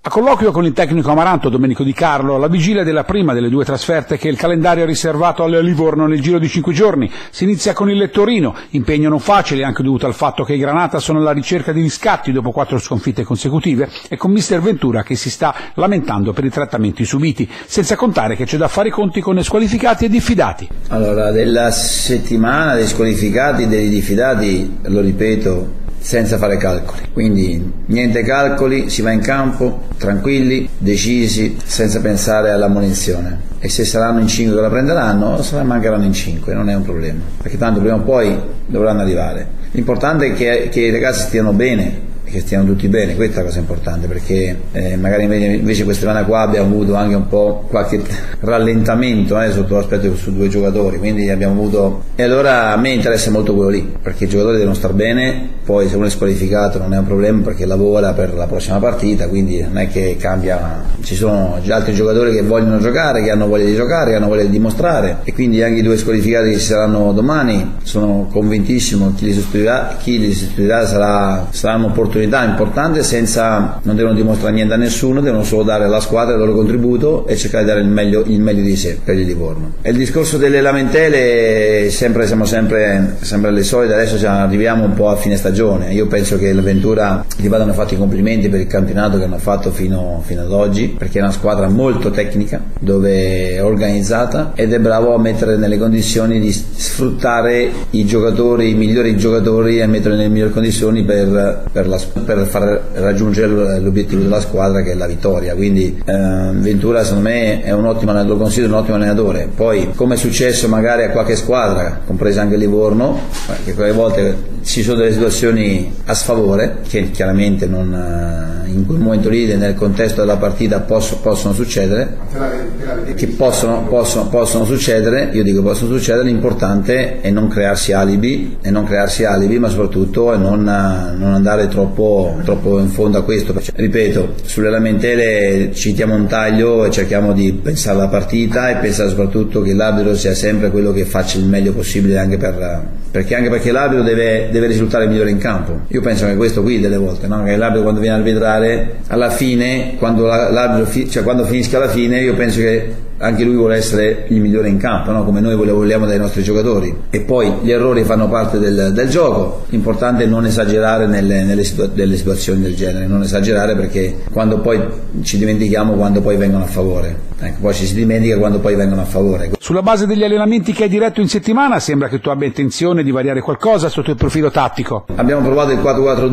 A colloquio con il tecnico Amaranto, Domenico Di Carlo, alla vigilia della prima delle due trasferte che il calendario ha riservato al Livorno nel giro di 5 giorni, si inizia con il Torino, impegno non facile anche dovuto al fatto che i Granata sono alla ricerca di riscatti dopo 4 sconfitte consecutive e con mister Ventura che si sta lamentando per i trattamenti subiti, senza contare che c'è da fare i conti con squalificati e diffidati. Allora, della settimana dei squalificati e dei diffidati, lo ripeto, senza fare calcoli, quindi niente calcoli, si va in campo tranquilli, decisi, senza pensare all'ammonizione, e se saranno in 5 che la prenderanno, mancheranno in 5, non è un problema, perché tanto prima o poi dovranno arrivare. L'importante è che i ragazzi stiano bene, che stiano tutti bene, questa è la cosa importante, perché magari invece questa settimana qua abbiamo avuto anche un po' qualche rallentamento sotto l'aspetto su 2 giocatori, quindi abbiamo avuto, e allora a me interessa molto quello lì, perché i giocatori devono star bene, poi se uno è squalificato non è un problema perché lavora per la prossima partita, quindi non è che cambia, ci sono già altri giocatori che vogliono giocare, che hanno voglia di giocare, che hanno voglia di dimostrare, e quindi anche i 2 squalificati che ci saranno domani, sono convintissimo chi li sostituirà sarà un'opportunità importante, non devono dimostrare niente a nessuno, devono solo dare alla squadra il loro contributo e cercare di dare il meglio di sé per il Livorno. E il discorso delle lamentele siamo sempre alle solite, adesso arriviamo un po' a fine stagione, io penso che l'Ventura gli vadano fatti i complimenti per il campionato che hanno fatto fino ad oggi, perché è una squadra molto tecnica, dove è organizzata ed è bravo a mettere nelle condizioni di sfruttare i migliori giocatori e metterli nelle migliori condizioni per far raggiungere l'obiettivo della squadra, che è la vittoria. Quindi Ventura secondo me è un ottimo allenatore, lo considero un ottimo allenatore. Poi, come è successo magari a qualche squadra, compresa anche Livorno, che quelle volte ci sono delle situazioni a sfavore che chiaramente in quel momento lì, nel contesto della partita, possono succedere, io dico possono succedere. L'importante è non crearsi alibi, ma soprattutto non andare troppo in fondo a questo. Ripeto, sulle lamentele ci diamo un taglio e cerchiamo di pensare alla partita e pensare soprattutto che l'arbitro sia sempre quello che faccia il meglio possibile, anche perché l'arbitro deve risultare migliore in campo. Io penso che questo qui delle volte, no? Che l'arbitro, quando viene a arbitrare alla fine, quando finisca alla fine, io penso che anche lui vuole essere il migliore in campo, no? Come noi vogliamo dai nostri giocatori. E poi gli errori fanno parte del gioco, l'importante è non esagerare nelle situazioni del genere, non esagerare, perché quando poi ci dimentichiamo quando poi vengono a favore. Poi ci si dimentica quando poi vengono a favore. Sulla base degli allenamenti che hai diretto in settimana, sembra che tu abbia intenzione di variare qualcosa sotto il profilo tattico. Abbiamo provato il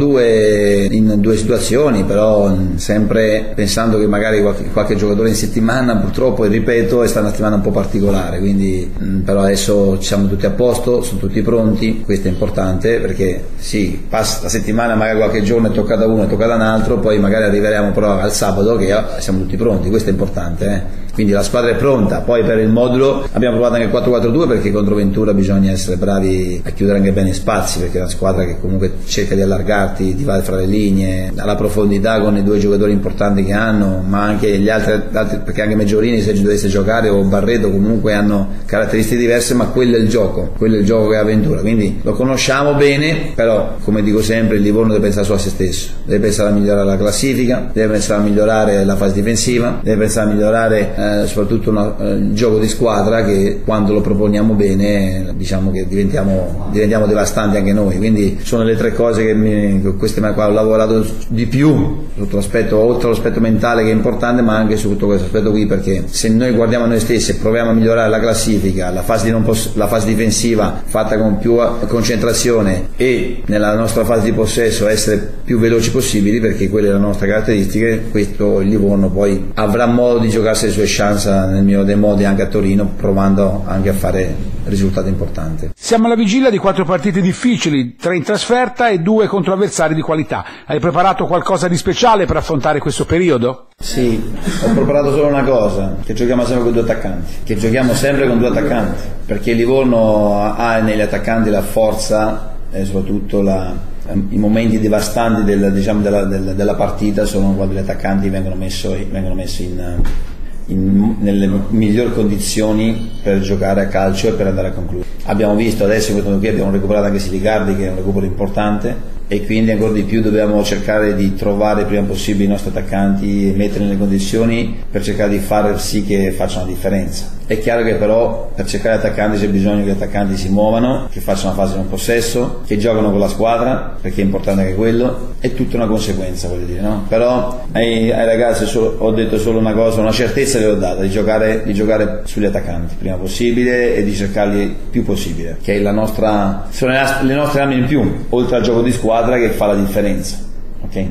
4-4-2 in 2 situazioni, però sempre pensando che magari qualche giocatore in settimana, purtroppo, ripeto, è stata una settimana un po' particolare, quindi però adesso siamo tutti a posto, sono tutti pronti, questo è importante, perché sì, passa la settimana, magari qualche giorno è toccata uno, è toccata un altro, poi magari arriveremo però al sabato che siamo tutti pronti, questo è importante. Quindi la squadra è pronta. Poi per il modulo abbiamo provato anche il 4-4-2, perché contro Ventura bisogna essere bravi a chiudere anche bene i spazi, perché è una squadra che comunque cerca di allargarti, di va fra le linee, alla profondità con i 2 giocatori importanti che hanno, ma anche gli altri, perché anche Meggiorini, se dovesse giocare, o Barreto, comunque hanno caratteristiche diverse, ma quello è il gioco che ha Ventura, quindi lo conosciamo bene. Però, come dico sempre, il Livorno deve pensare solo a se stesso, deve pensare a migliorare la classifica, deve pensare a migliorare la fase difensiva, deve pensare a migliorare soprattutto il gioco di squadra, che quando lo proponiamo bene, diciamo che diventiamo devastanti anche noi. Quindi sono le 3 cose che queste qua ho lavorato di più sotto l'aspetto, oltre all'aspetto mentale che è importante, ma anche su tutto questo aspetto qui, perché se noi guardiamo noi stessi e proviamo a migliorare la classifica, la fase difensiva fatta con più concentrazione, e nella nostra fase di possesso essere più veloci possibili, perché quelle sono le nostre caratteristiche, questo il Livorno poi avrà modo di giocarsi le sue chance nel mio dei modi anche a Torino, provando anche a fare risultati importanti. Siamo alla vigilia di 4 partite difficili, 3 in trasferta e 2 contro avversari di qualità. Hai preparato qualcosa di speciale per affrontare questo periodo? Sì, ho preparato solo una cosa, che giochiamo sempre con 2 attaccanti, perché il Livorno ha negli attaccanti la forza e soprattutto i momenti devastanti della partita sono quando gli attaccanti vengono messi nelle migliori condizioni per giocare a calcio e per andare a concludere. Abbiamo visto adesso, qui abbiamo recuperato anche Silicardi, che è un recupero importante, e quindi ancora di più dobbiamo cercare di trovare il prima possibile i nostri attaccanti e metterli nelle condizioni per cercare di fare sì che facciano la differenza. È chiaro che però per cercare attaccanti c'è bisogno che gli attaccanti si muovano, che facciano la fase di un possesso, che giocano con la squadra, perché è importante anche quello, è tutta una conseguenza, voglio dire, no? Però ai ragazzi ho detto solo una cosa, una certezza che ho data, di giocare sugli attaccanti prima possibile e di cercarli il più possibile, che è sono le nostre armi in più, oltre al gioco di squadra che fa la differenza.